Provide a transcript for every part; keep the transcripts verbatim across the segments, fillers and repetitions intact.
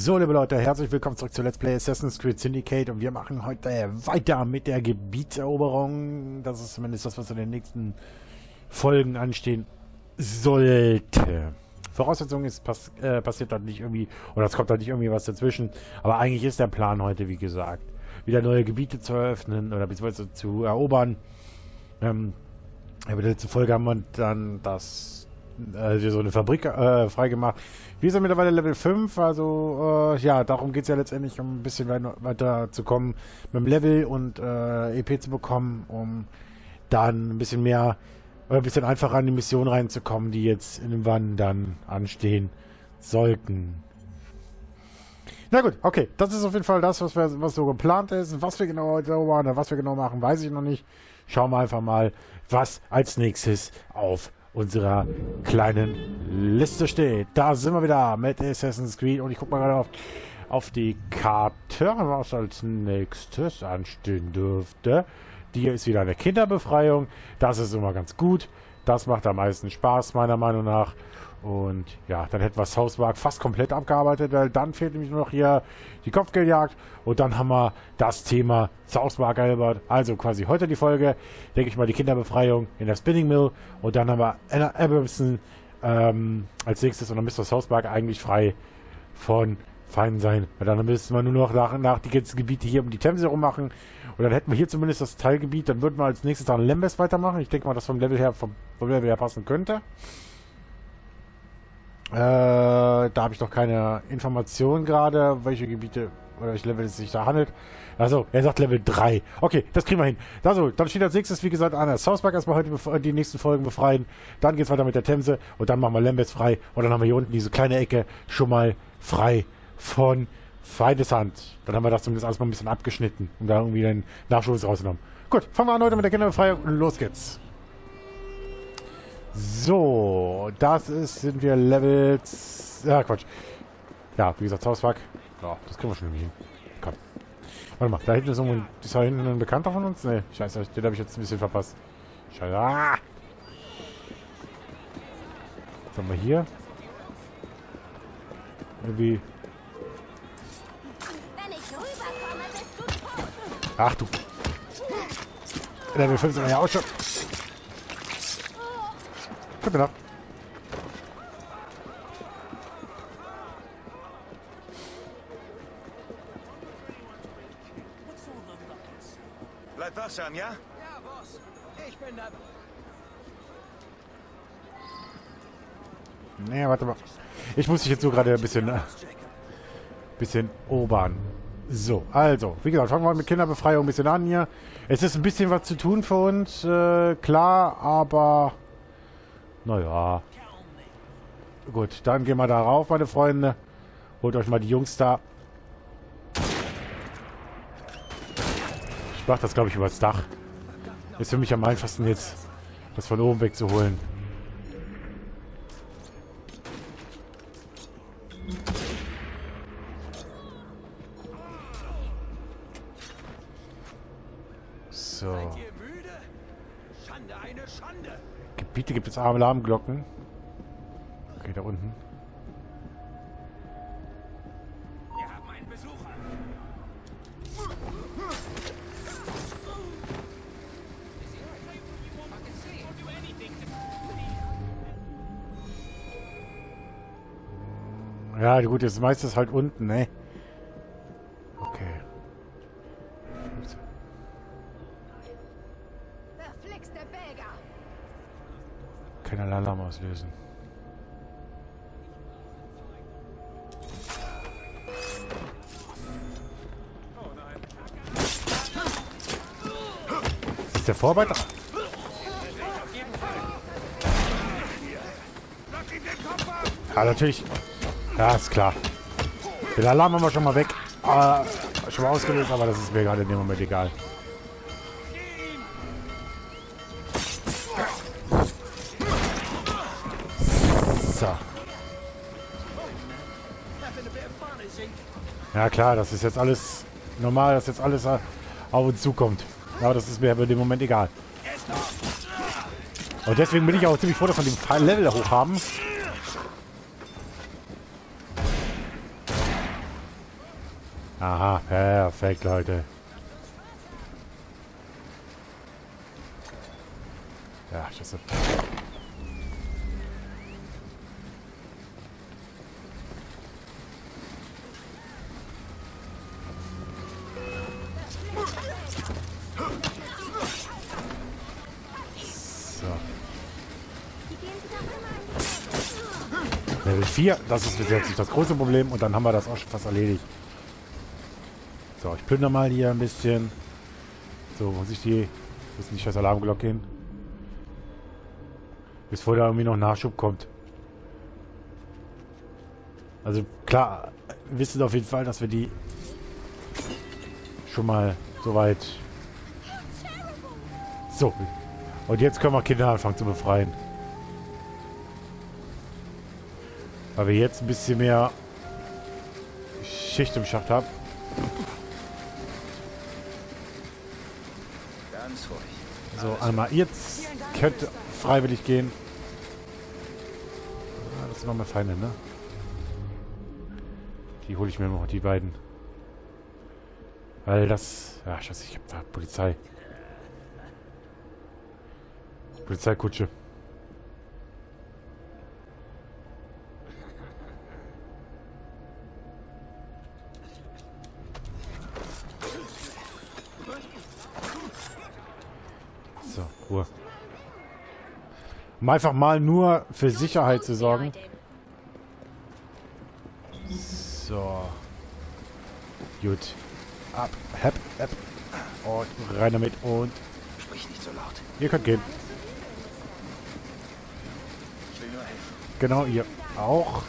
So, liebe Leute, herzlich willkommen zurück zu Let's Play Assassin's Creed Syndicate und wir machen heute weiter mit der Gebietseroberung. Das ist zumindest das, was in den nächsten Folgen anstehen sollte. Voraussetzung ist, pass äh, passiert da nicht irgendwie, oder es kommt da nicht irgendwie was dazwischen, aber eigentlich ist der Plan heute, wie gesagt, wieder neue Gebiete zu eröffnen oder beziehungsweise zu erobern. Ähm, in der letzten Folge haben wir dann das, äh, so eine Fabrik äh, freigemacht. Wir sind mittlerweile Level fünf, also äh, ja, darum geht es ja letztendlich, um ein bisschen weiter, weiter zu kommen mit dem Level und äh, E P zu bekommen, um dann ein bisschen mehr oder ein bisschen einfacher an die Mission reinzukommen, die jetzt in dem Wann dann anstehen sollten. Na gut, okay, das ist auf jeden Fall das, was, wir, was so geplant ist. Was wir genau heute machen, was wir genau machen, weiß ich noch nicht. Schauen wir einfach mal, was als nächstes auf unserer kleinen Liste steht. Da sind wir wieder mit Assassin's Creed und ich gucke mal gerade auf, auf die Karte, was als nächstes anstehen dürfte. Die ist wieder eine Kinderbefreiung. Das ist immer ganz gut. Das macht am meisten Spaß, meiner Meinung nach. Und ja, dann hätten wir South Park fast komplett abgearbeitet, weil dann fehlt nämlich nur noch hier die Kopfgeldjagd. Und dann haben wir das Thema South Park, Albert. Also quasi heute die Folge, denke ich mal, die Kinderbefreiung in der Spinning Mill. Und dann haben wir Anna Abramson ähm, als nächstes. Und dann müsste South Park eigentlich frei von Feinden sein. Weil dann müssten wir nur noch nach, nach die ganzen Gebiete hier um die Themse rum machen. Und dann hätten wir hier zumindest das Teilgebiet. Dann würden wir als nächstes dann Lembas weitermachen. Ich denke mal, dass vom Level her, vom, vom Level her passen könnte. Äh, da habe ich noch keine Information gerade, welche Gebiete oder welche Level es sich da handelt. Also, er sagt Level drei. Okay, das kriegen wir hin. Also, dann steht als nächstes, wie gesagt, an der South Park erstmal heute die nächsten Folgen befreien. Dann geht es weiter mit der Themse und dann machen wir Lembas frei. Und dann haben wir hier unten diese kleine Ecke schon mal frei von Feindeshand. Dann haben wir das zumindest alles mal ein bisschen abgeschnitten, um da irgendwie den Nachschuss rauszunehmen. Gut, fangen wir an heute mit der Kinderbefreiung und los geht's. So, das ist, sind wir Level... Ja, Quatsch. Ja, wie gesagt, South Park. Ja, das kriegen wir schon irgendwie hin. Komm. Warte mal, da hinten ist irgendwo... Ist da hinten ein Bekannter von uns? Ne, scheiße, den habe ich jetzt ein bisschen verpasst. Scheiße. Ah! Was haben wir hier? Irgendwie... Ach du... Level fünf sind wir ja auch schon... Genau. Bleibt wachsam, ja? Ja, Boss. Ich bin da. Nee, warte mal. Ich muss dich jetzt so gerade ein bisschen... Äh, bisschen obern. So, also, wie gesagt, fangen wir mit Kinderbefreiung ein bisschen an hier. Es ist ein bisschen was zu tun für uns, äh, klar, aber... Naja. Gut, dann gehen wir da rauf, meine Freunde. Holt euch mal die Jungs da. Ich mach das, glaube ich, übers Dach. Ist für mich am einfachsten jetzt, das von oben wegzuholen. So. Seid ihr müde? Schande, eine Schande. Gebiete gibt es Alarmglocken. Okay, da unten. Wir haben einen Besucher. Ja, gut, das meiste ist halt unten, ne? Okay. Verflixte Belger. Kein Alarm auslösen. Das ist der Vorarbeiter. Ja, natürlich. Ja, ist klar. Den Alarm haben wir schon mal weg. Äh, schon mal ausgelöst, aber das ist mir gerade in dem Moment egal. So. Ja klar, das ist jetzt alles normal, dass jetzt alles auf uns zukommt. Aber das ist mir in dem Moment egal. Und deswegen bin ich auch ziemlich froh, dass wir den Level hoch haben. Aha, perfekt, Leute. Ja, scheiße. Level vier, das ist bis jetzt nicht das große Problem und dann haben wir das auch schon fast erledigt. So, ich plündere mal hier ein bisschen. So, muss ich die... Wo ist die scheiß Alarmglocke hin? Bis vor da irgendwie noch Nachschub kommt. Also klar, wir wissen auf jeden Fall, dass wir die schon mal soweit... So, und jetzt können wir Kinder anfangen zu befreien. Weil wir jetzt ein bisschen mehr Schicht im Schacht haben. Ganz ruhig. So, einmal jetzt könnte freiwillig gehen. Ah, das sind noch mehr Feinde, ne? Die hole ich mir noch, die beiden. Weil das... Ja, scheiße, ich hab da Polizei. Polizeikutsche. So, Ruhe. Um einfach mal nur für Sicherheit zu sorgen. So. Gut. Ab. Hep, hep. Und rein damit und... Sprich nicht so laut. Ihr könnt gehen. Ich will nur helfen. Genau, ihr auch.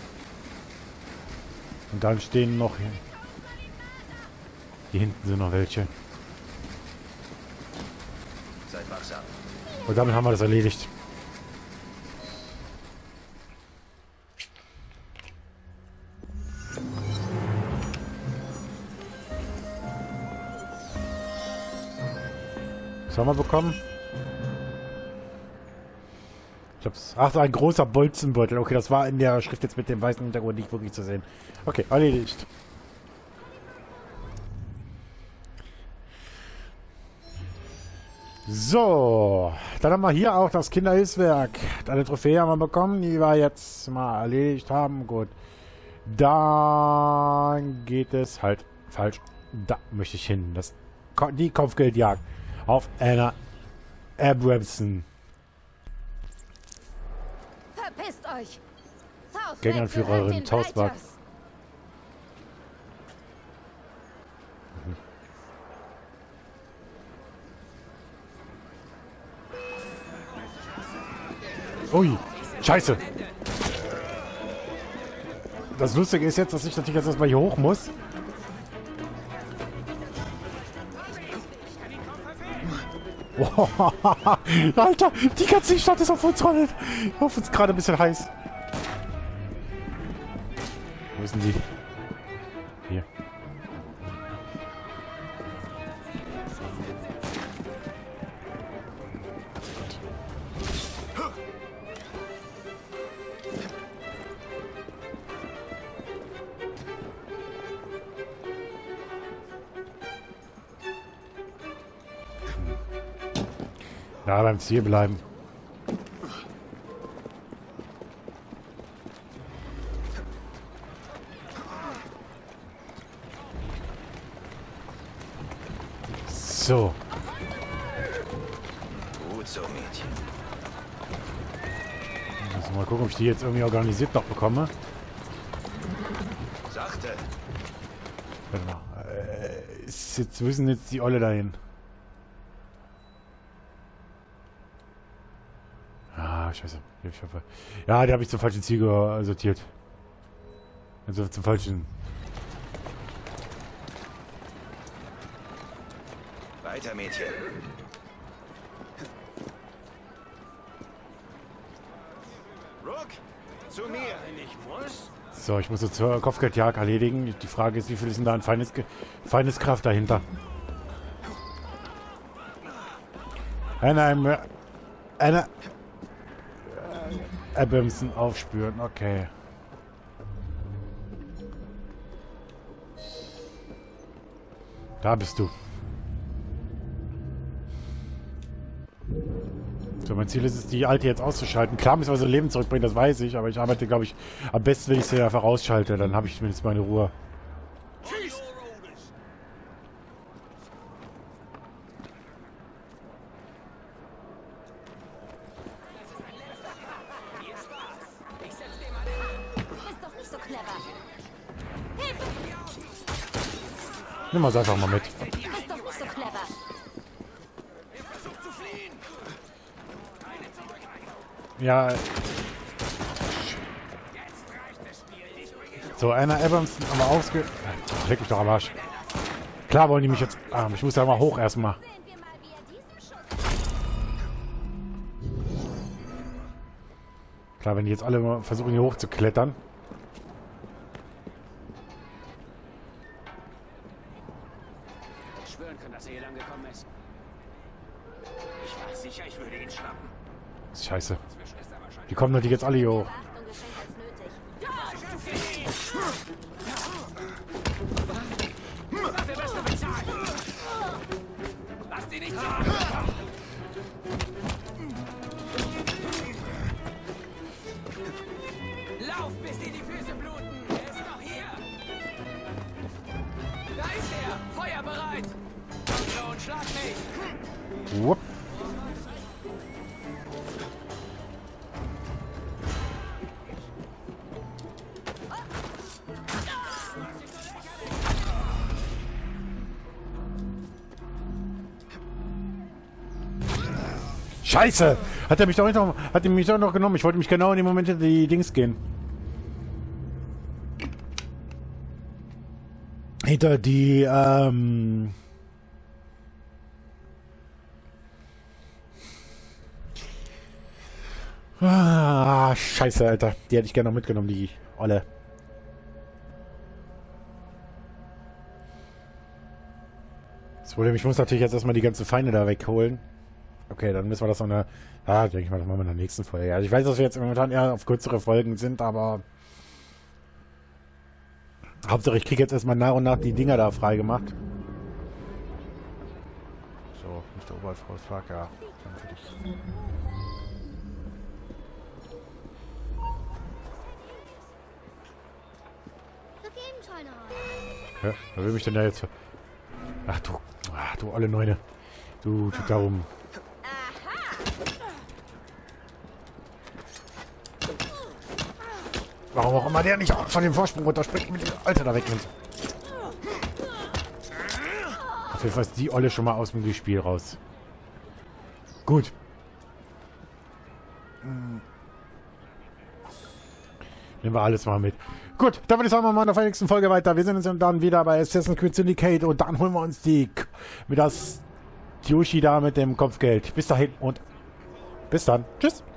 Und dann stehen noch... Hier, hier hinten sind noch welche. Seid wachsam. Und damit haben wir das erledigt. Was haben wir bekommen? Ich hab's. Ach, so ein großer Bolzenbeutel. Okay, das war in der Schrift jetzt mit dem weißen Hintergrund nicht wirklich zu sehen. Okay, erledigt. So, dann haben wir hier auch das Kinderhilfswerk. Eine Trophäe haben wir bekommen, die wir jetzt mal erledigt haben. Gut. Dann geht es halt falsch. Da möchte ich hin. Das, die Kopfgeldjagd auf Anna Abramson. Verpisst euch! South Gängeranführerin Tausbach. Ui, scheiße. Das Lustige ist jetzt, dass ich natürlich jetzt erstmal hier hoch muss. Wow. Alter, die ganze Stadt ist auf uns rollen. Auf uns gerade ein bisschen heiß. Wo sind die? Hier. Ja, beim Ziel bleiben. So. Gut so, Mädchen. Also mal gucken, ob ich die jetzt irgendwie organisiert noch bekomme. Sachte. Warte mal. Äh, ist jetzt müssen jetzt die Olle dahin. Ah, scheiße. Ich hoffe. Ja, die habe ich zum falschen Ziel sortiert. Also zum falschen. Weiter, Mädchen. Rook, zu mir. Ich muss. So, ich muss jetzt zur Kopfgeldjagd erledigen. Die Frage ist, wie viel ist denn da an Feindes Feindeskraft dahinter? Eine, eine, Abramson aufspüren, okay. Da bist du. So, mein Ziel ist es, die alte jetzt auszuschalten. Klar müssen wir so Leben zurückbringen, das weiß ich, aber ich arbeite, glaube ich, am besten, wenn ich sie einfach ausschalte. Dann habe ich zumindest meine Ruhe. Nimm mal's einfach mal mit. Ist doch nicht so clever. Ja. So, Anna Abrams haben wir ausge... Ach, leck mich doch am Arsch. Klar wollen die mich jetzt... Ah, ich muss ja mal hoch erstmal. Sehen wir mal, wie er diesen Schuss... Klar, wenn die jetzt alle mal versuchen, hier hoch zu klettern. Schwören können, dass er hier lang gekommen ist. Ich war sicher, ich würde ihn schnappen. Das ist scheiße. Das wäre Schwester wahrscheinlich. Die kommen natürlich jetzt alle hier hoch. Beachtung geschenkt als nötig. Dafür wirst du bezahlen. Lass die nicht sagen. Lauf, bis dir die Füße bluten. Er ist noch hier. Da ist er. Feuer bereit. Komm schon, schlag mich. Wupp. Scheiße! Hat er mich doch nicht noch, hat er mich doch noch genommen. Ich wollte mich genau in dem Moment in die Dings gehen. Hinter die, ähm... Ah, scheiße, Alter. Die hätte ich gerne noch mitgenommen, die Olle. Das Problem, ich muss natürlich jetzt erstmal die ganzen Feinde da wegholen. Okay, dann müssen wir das noch eine... Ah, denke ich mal, das machen wir in der nächsten Folge. Also ich weiß, dass wir jetzt momentan eher auf kürzere Folgen sind, aber... Hauptsache, ich kriege jetzt erstmal nach und nach die Dinger da freigemacht. So, nicht der Oberfaustschlag, ja. Dann für dich. Ja, wer will mich denn da jetzt... Ver Ach du... Ach du alle Neune. Du, du darum... Warum auch immer der nicht von dem Vorsprung runterspringt mit dem Alter da wegnimmt. Auf jeden Fall ist die Olle schon mal aus dem Spiel raus. Gut. Nehmen wir alles mal mit. Gut, dann würde ich sagen, wir machen in der nächsten Folge weiter. Wir sehen uns dann wieder bei Assassin's Creed Syndicate und dann holen wir uns die mit das Yoshi da mit dem Kopfgeld. Bis dahin und bis dann. Tschüss.